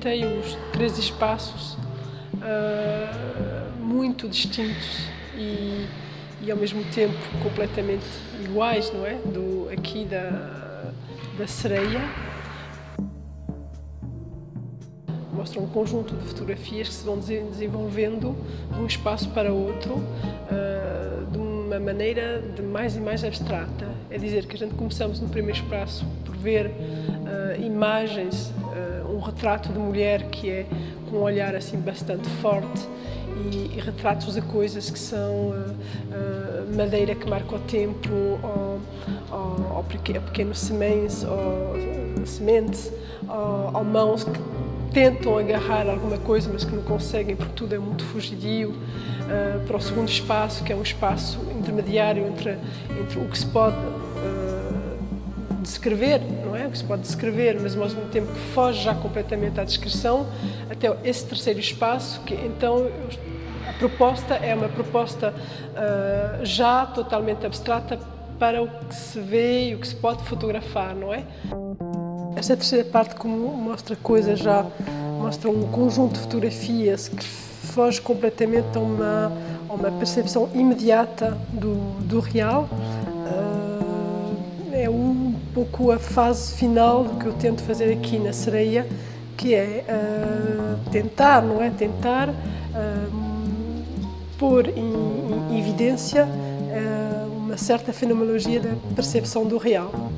experimentei os três espaços muito distintos e ao mesmo tempo completamente iguais, não é? Aqui da Sereia. Mostra um conjunto de fotografias que se vão desenvolvendo de um espaço para outro de uma maneira mais e mais abstrata. É dizer, que a gente começamos no primeiro espaço por ver imagens, um retrato de mulher que é com um olhar assim bastante forte e retratos de coisas que são madeira que marca o tempo, ou pequenos sementes, ou mãos que tentam agarrar alguma coisa, mas que não conseguem porque tudo é muito fugidio, para o segundo espaço, que é um espaço intermediário entre o que se pode descrever, não é? O que se pode descrever, mas ao mesmo tempo que foge já completamente à descrição, até esse terceiro espaço, que então a proposta é uma proposta já totalmente abstrata para o que se vê e o que se pode fotografar, não é? Esta terceira parte, como mostra coisas já, mostra um conjunto de fotografias que foge completamente a uma percepção imediata do real. É um pouco a fase final do que eu tento fazer aqui na Sereia, que é tentar, não é? Tentar pôr em evidência uma certa fenomenologia da percepção do real.